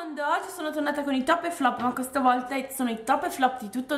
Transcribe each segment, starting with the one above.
mondo, oggi sono tornata con i top e flop, ma questa volta sono i top e flop di tutto il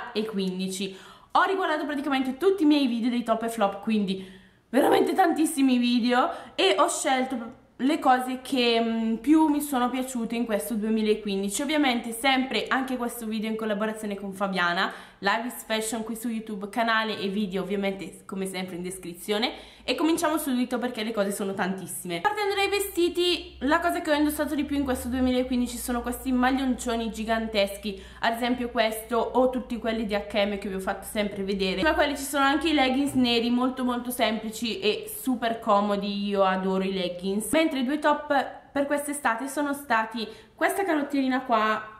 2015. Ho riguardato praticamente tutti i miei video dei top e flop, quindi veramente tantissimi video, e ho scelto le cose che più mi sono piaciute in questo 2015. Ovviamente sempre anche questo video in collaborazione con Fabiana, Live is Fashion qui su YouTube, canale e video ovviamente come sempre in descrizione. E cominciamo subito perché le cose sono tantissime. Partendo dai vestiti, la cosa che ho indossato di più in questo 2015 sono questi maglioncini giganteschi, ad esempio questo o tutti quelli di H&M che vi ho fatto sempre vedere. Ma quelli ci sono anche i leggings neri molto semplici e super comodi, io adoro i leggings. Mentre i due top per quest'estate sono stati questa canottiera qua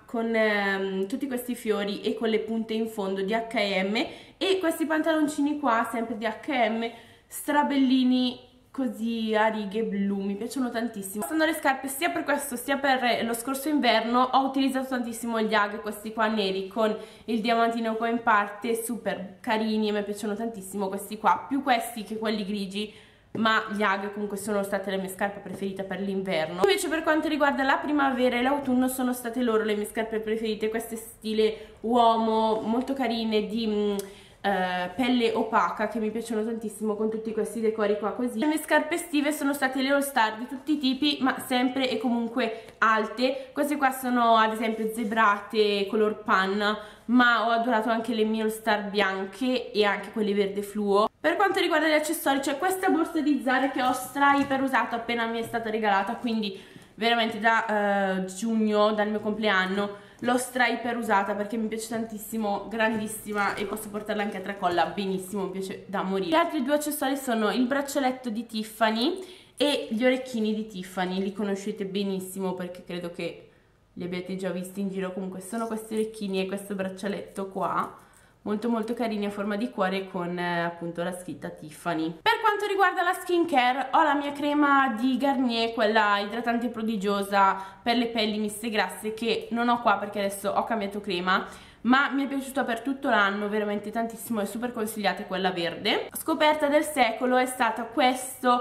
con tutti questi fiori e con le punte in fondo di H&M e questi pantaloncini qua sempre di H&M strabellini così a righe blu, mi piacciono tantissimo. Passando alle scarpe, sia per questo sia per lo scorso inverno ho utilizzato tantissimo gli UGG, questi qua neri con il diamantino qua in parte, super carini e mi piacciono tantissimo questi qua, più questi che quelli grigi, ma gli UGG comunque sono state le mie scarpe preferite per l'inverno. Invece per quanto riguarda la primavera e l'autunno sono state loro le mie scarpe preferite, queste stile uomo molto carine di pelle opaca che mi piacciono tantissimo con tutti questi decori qua così. Le mie scarpe estive sono state le All Star di tutti i tipi ma sempre e comunque alte. Queste qua sono ad esempio zebrate color panna, ma ho adorato anche le mie All Star bianche e anche quelle verde fluo. Per quanto riguarda gli accessori c'è questa borsa di Zara che ho stra iper usato appena mi è stata regalata, quindi veramente da giugno, dal mio compleanno l'ho stra iper usata perché mi piace tantissimo, grandissima e posso portarla anche a tracolla benissimo, mi piace da morire. Gli altri due accessori sono il braccialetto di Tiffany e gli orecchini di Tiffany, li conoscete benissimo perché credo che li abbiate già visti in giro. Comunque sono questi orecchini e questo braccialetto qua molto carini a forma di cuore con appunto la scritta Tiffany. Per quanto riguarda la skincare ho la mia crema di Garnier, quella idratante prodigiosa per le pelli miste grasse, che non ho qua perché adesso ho cambiato crema, ma mi è piaciuta per tutto l'anno veramente tantissimo e super consigliata quella verde. Scoperta del secolo è stata questo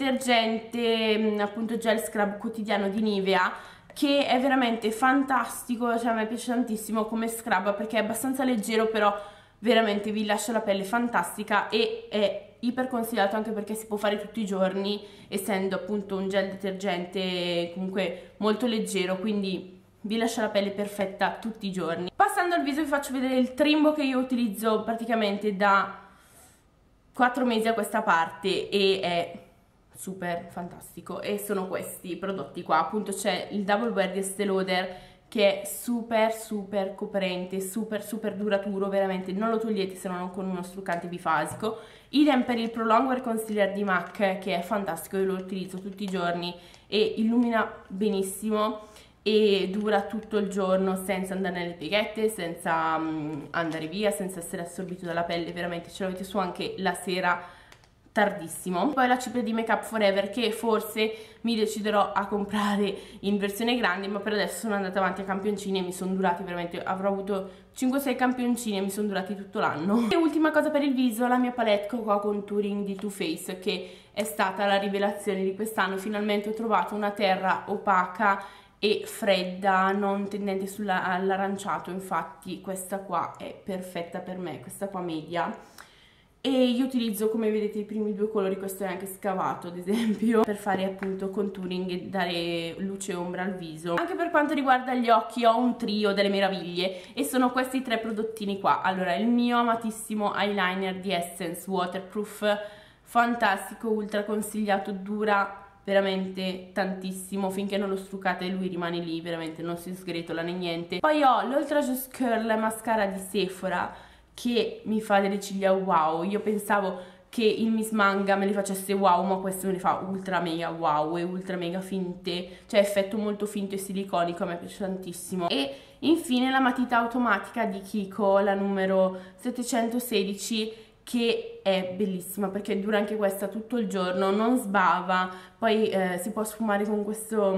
detergente appunto gel scrub quotidiano di Nivea, che è veramente fantastico, cioè a me piace tantissimo come scrub perché è abbastanza leggero però veramente vi lascia la pelle fantastica e è iper consigliato anche perché si può fare tutti i giorni essendo appunto un gel detergente comunque molto leggero, quindi vi lascia la pelle perfetta tutti i giorni. Passando al viso vi faccio vedere il trimbo che io utilizzo praticamente da 4 mesi a questa parte e è super fantastico e sono questi prodotti qua. Appunto c'è il Double Wear di Estée Lauder che è super coprente, super duraturo, veramente non lo togliete se non con uno struccante bifasico. Idem per il Pro Longwear Concealer di MAC che è fantastico, io lo utilizzo tutti i giorni e illumina benissimo e dura tutto il giorno senza andare nelle pieghette, senza andare via, senza essere assorbito dalla pelle, veramente ce l'avete su anche la sera tardissimo. Poi la cipria di Make Up For Ever che forse mi deciderò a comprare in versione grande, ma per adesso sono andata avanti a campioncini e mi sono durati veramente, avrò avuto 5-6 campioncini e mi sono durati tutto l'anno. E ultima cosa per il viso, la mia palette Cocoa Contouring di Too Faced che è stata la rivelazione di quest'anno. Finalmente ho trovato una terra opaca e fredda, non tendente all'aranciato, infatti questa qua è perfetta per me, questa qua media. E io utilizzo, come vedete, i primi due colori, questo è anche scavato ad esempio, per fare appunto contouring e dare luce e ombra al viso. Anche per quanto riguarda gli occhi ho un trio delle meraviglie e sono questi tre prodottini qua. Allora, il mio amatissimo eyeliner di Essence Waterproof, fantastico, ultra consigliato, dura veramente tantissimo, finché non lo struccate lui rimane lì, veramente non si sgretola né niente. Poi ho l'Ultra Just Curl mascara di Sephora che mi fa delle ciglia wow. Io pensavo che il Miss Manga me le facesse wow, ma questo me le fa ultra mega wow e ultra mega finte, cioè effetto molto finto e siliconico, a me piace tantissimo. E infine la matita automatica di Kiko, la numero 716, che è bellissima perché dura anche questa tutto il giorno, non sbava, poi si può sfumare con questo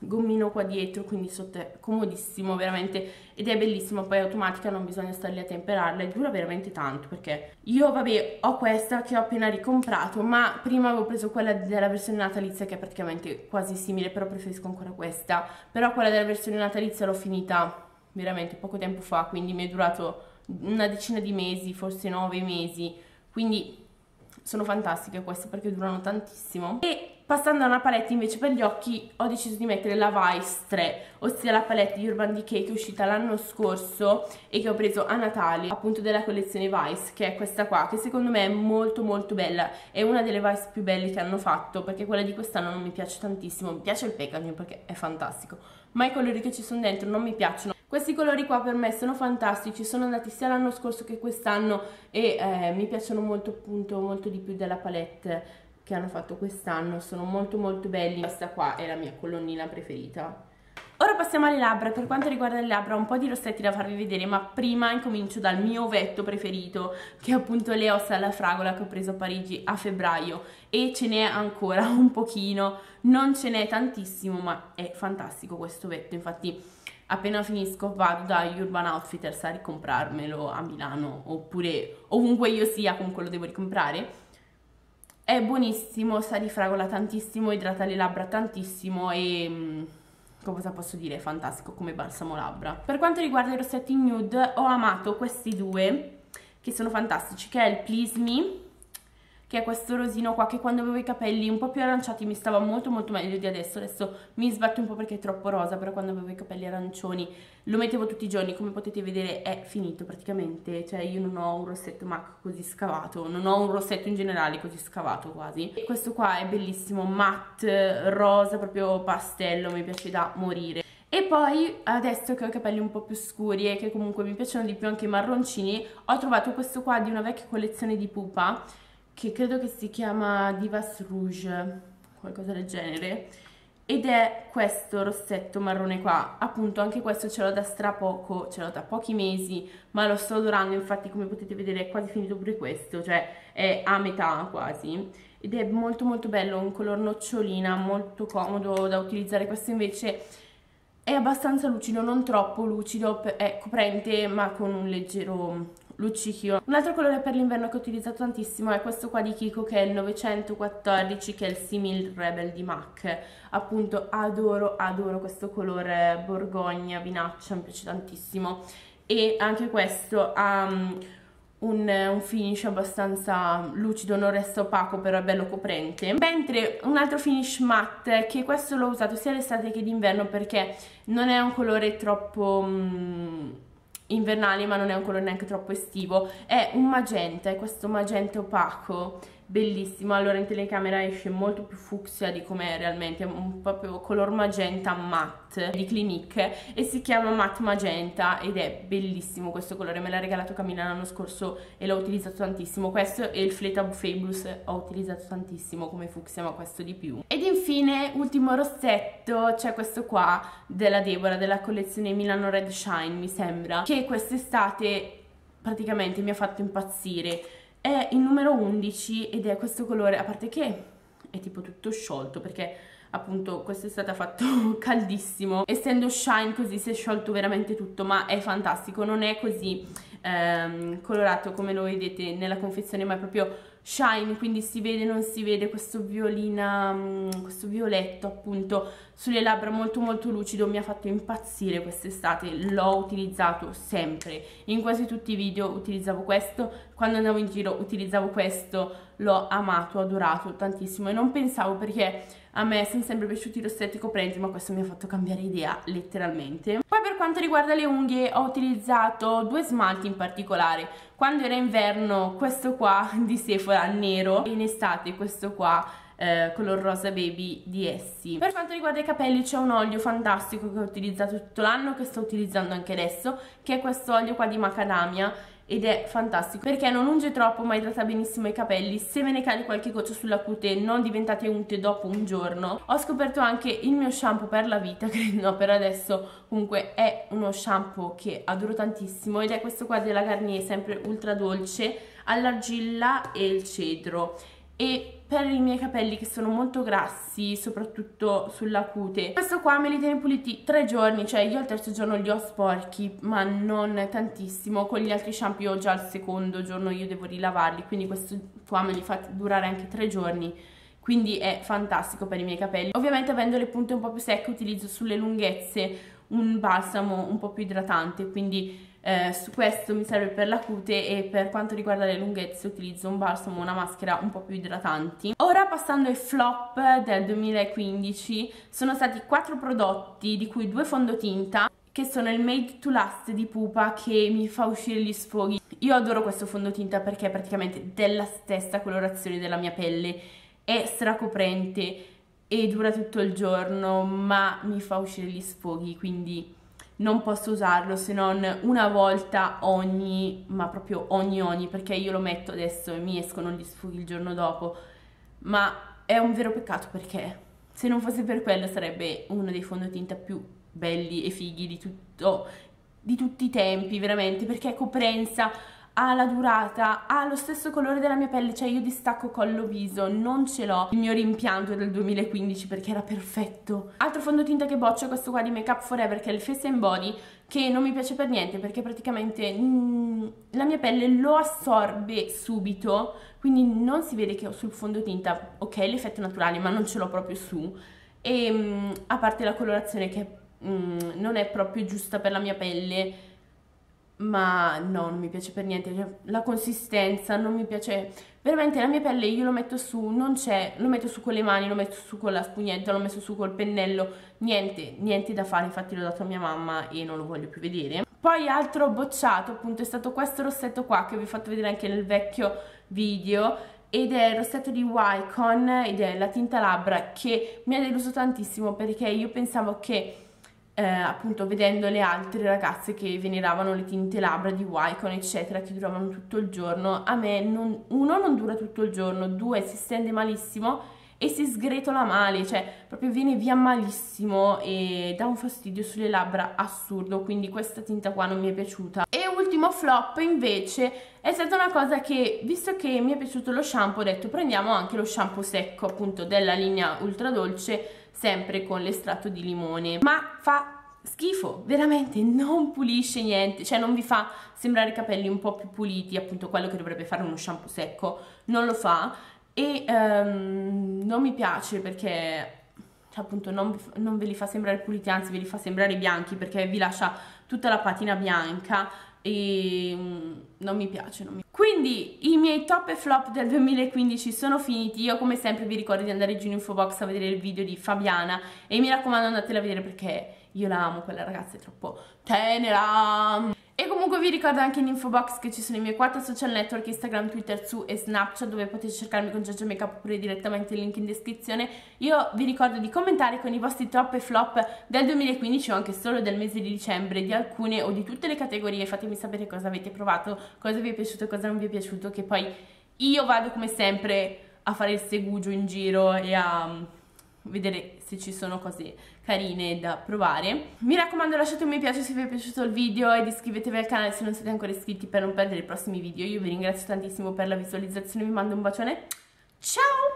gommino qua dietro, quindi sotto è comodissimo veramente ed è bellissimo. Poi è automatica, non bisogna stare lì a temperarla e dura veramente tanto, perché io vabbè ho questa che ho appena ricomprato, ma prima avevo preso quella della versione natalizia che è praticamente quasi simile, però preferisco ancora questa. Però quella della versione natalizia l'ho finita veramente poco tempo fa, quindi mi è durato una decina di mesi, forse 9 mesi, quindi sono fantastiche queste perché durano tantissimo. E passando a una palette invece per gli occhi, ho deciso di mettere la Vice 3, ossia la palette di Urban Decay che è uscita l'anno scorso e che ho preso a Natale, appunto della collezione Vice, che è questa qua, che secondo me è molto molto bella, è una delle Vice più belle che hanno fatto, perché quella di quest'anno non mi piace tantissimo. Mi piace il packaging perché è fantastico, ma i colori che ci sono dentro non mi piacciono. Questi colori qua per me sono fantastici, sono andati sia l'anno scorso che quest'anno e mi piacciono molto, appunto, molto di più della palette che hanno fatto quest'anno, sono molto molto belli. Questa qua è la mia colonnina preferita. Ora passiamo alle labbra. Per quanto riguarda le labbra ho un po' di rossetti da farvi vedere, ma prima incomincio dal mio ovetto preferito, che è appunto le ossa alla fragola che ho preso a Parigi a febbraio, e ce n'è ancora un pochino, non ce n'è tantissimo, ma è fantastico questo ovetto. Infatti appena finisco vado da Urban Outfitters a ricomprarmelo a Milano, oppure ovunque io sia comunque lo devo ricomprare. È buonissimo, sa di fragola tantissimo, idrata le labbra tantissimo e cosa posso dire, è fantastico come balsamo labbra. Per quanto riguarda i rossetti nude ho amato questi due che sono fantastici, che è il Please Me, che è questo rosino qua che quando avevo i capelli un po' più aranciati mi stava molto molto meglio di adesso. Adesso mi sbatto un po' perché è troppo rosa, però quando avevo i capelli arancioni lo mettevo tutti i giorni. Come potete vedere è finito praticamente, cioè io non ho un rossetto MAC così scavato, non ho un rossetto in generale così scavato quasi. E questo qua è bellissimo, matte, rosa, proprio pastello, mi piace da morire. E poi adesso che ho i capelli un po' più scuri e che comunque mi piacciono di più anche i marroncini, ho trovato questo qua di una vecchia collezione di Pupa, che credo che si chiama Divas Rouge, qualcosa del genere, ed è questo rossetto marrone qua. Appunto anche questo ce l'ho da stra poco, ce l'ho da pochi mesi, ma lo sto adorando. Infatti come potete vedere è quasi finito pure questo, cioè è a metà quasi, ed è molto molto bello, un color nocciolina, molto comodo da utilizzare. Questo invece è abbastanza lucido, non troppo lucido, è coprente ma con un leggero luccichio. Un altro colore per l'inverno che ho utilizzato tantissimo è questo qua di Kiko, che è il 914, che è il Simil Rebel di MAC. Appunto adoro questo colore borgogna, vinaccia, mi piace tantissimo, e anche questo ha un finish abbastanza lucido, non resta opaco, però è bello coprente. Mentre un altro finish matte, che questo l'ho usato sia l'estate che d'inverno perché non è un colore troppo invernale, ma non è un colore neanche troppo estivo, è un magenta, è questo magenta opaco, bellissimo. Allora in telecamera esce molto più fucsia di com'è realmente, è un proprio color magenta matte di Clinique e si chiama Matte Magenta ed è bellissimo questo colore. Me l'ha regalato Camilla l'anno scorso e l'ho utilizzato tantissimo. Questo e il Fleta Buffet Blues ho utilizzato tantissimo come fucsia, ma questo di più. Ed infine ultimo rossetto, c'è questo qua della Deborah, della collezione Milano Red Shine mi sembra, che quest'estate praticamente mi ha fatto impazzire. È il numero 11 ed è questo colore, a parte che è tipo tutto sciolto perché appunto quest'estate ha fatto caldissimo, essendo shine così si è sciolto veramente tutto, ma è fantastico, non è così colorato come lo vedete nella confezione, ma è proprio shine, quindi si vede, non si vede questo violina, questo violetto appunto sulle labbra, molto molto lucido. Mi ha fatto impazzire quest'estate, l'ho utilizzato sempre, in quasi tutti i video utilizzavo questo, quando andavo in giro utilizzavo questo, l'ho amato, adorato tantissimo e non pensavo, perché a me sono sempre piaciuti i rossetti coprenti, ma questo mi ha fatto cambiare idea letteralmente. Poi per quanto riguarda le unghie ho utilizzato due smalti in particolare. Quando era inverno questo qua di Sephora nero, e in estate questo qua color rosa baby di Essie. Per quanto riguarda i capelli c'è un olio fantastico che ho utilizzato tutto l'anno, che sto utilizzando anche adesso, che è questo olio qua di macadamia, ed è fantastico perché non unge troppo ma idrata benissimo i capelli. Se ve ne cade qualche goccia sulla cute non diventate unte dopo un giorno. Ho scoperto anche il mio shampoo per la vita, credo, no, per adesso comunque è uno shampoo che adoro tantissimo ed è questo qua della Garnier, sempre ultra dolce, all'argilla e il cedro. e per i miei capelli che sono molto grassi, soprattutto sulla cute. Questo qua me li tiene puliti 3 giorni, cioè io al terzo giorno li ho sporchi, ma non tantissimo. Con gli altri shampoo già al secondo giorno io devo rilavarli, quindi questo qua me li fa durare anche 3 giorni. Quindi è fantastico per i miei capelli. Ovviamente avendo le punte un po' più secche utilizzo sulle lunghezze un balsamo un po' più idratante, quindi su questo mi serve per la cute, e per quanto riguarda le lunghezze utilizzo un balsamo, una maschera un po' più idratanti. Ora passando ai flop del 2015, sono stati 4 prodotti, di cui 2 fondotinta, che sono il Made to Last di Pupa, che mi fa uscire gli sfoghi. Io adoro questo fondotinta perché è praticamente della stessa colorazione della mia pelle, è stracoprente e dura tutto il giorno, ma mi fa uscire gli sfoghi, quindi non posso usarlo se non una volta ogni, ma proprio ogni, perché io lo metto adesso e mi escono gli sfoghi il giorno dopo, ma è un vero peccato perché se non fosse per quello sarebbe uno dei fondotinta più belli e fighi di tutti i tempi, veramente, perché è coprenza, ha la durata, ha lo stesso colore della mia pelle, cioè io distacco collo viso, non ce l'ho. Il mio rimpianto è del 2015 perché era perfetto. Altro fondotinta che boccio è questo qua di Make Up For Ever, che è il Face and Body, che non mi piace per niente perché praticamente la mia pelle lo assorbe subito, quindi non si vede che ho sul fondotinta, ok, l'effetto naturale, ma non ce l'ho proprio su, e a parte la colorazione che non è proprio giusta per la mia pelle, ma no, non mi piace per niente, cioè, la consistenza non mi piace, veramente la mia pelle io lo metto su, non c'è, lo metto su con le mani, lo metto su con la spugnetta, l'ho messo su col pennello, niente da fare, infatti l'ho dato a mia mamma e non lo voglio più vedere. Poi altro bocciato appunto è stato questo rossetto qua che vi ho fatto vedere anche nel vecchio video, ed è il rossetto di Wycon ed è la tinta labbra, che mi ha deluso tantissimo perché io pensavo che appunto vedendo le altre ragazze che veneravano le tinte labbra di Wycon eccetera, che duravano tutto il giorno, a me uno non dura tutto il giorno, 2 si stende malissimo e si sgretola male, cioè proprio viene via malissimo e dà un fastidio sulle labbra assurdo, quindi questa tinta qua non mi è piaciuta. E ultimo flop invece è stata una cosa che, visto che mi è piaciuto lo shampoo, ho detto prendiamo anche lo shampoo secco appunto della linea ultra dolce, sempre con l'estratto di limone, ma fa schifo, veramente non pulisce niente, cioè non vi fa sembrare i capelli un po' più puliti, appunto quello che dovrebbe fare uno shampoo secco, non lo fa, e non mi piace perché cioè, appunto non ve li fa sembrare puliti, anzi ve li fa sembrare bianchi perché vi lascia tutta la patina bianca e non mi piace, Quindi i miei top e flop del 2015 sono finiti. Io come sempre vi ricordo di andare giù in info box a vedere il video di Fabiana e mi raccomando andatela a vedere perché io la amo, quella ragazza è troppo tenera. E comunque vi ricordo anche in info box che ci sono i miei 4 social network, Instagram, Twitter, Su e Snapchat, dove potete cercarmi con Giorgia Makeup oppure direttamente il link in descrizione. Io vi ricordo di commentare con i vostri top e flop del 2015 o anche solo del mese di dicembre, di alcune o di tutte le categorie. Fatemi sapere cosa avete provato, cosa vi è piaciuto e cosa non vi è piaciuto, che poi io vado come sempre a fare il segugio in giro e a vedere se ci sono cose carine da provare. Mi raccomando, lasciate un mi piace se vi è piaciuto il video ed iscrivetevi al canale se non siete ancora iscritti per non perdere i prossimi video. Io vi ringrazio tantissimo per la visualizzazione, vi mando un bacione, ciao!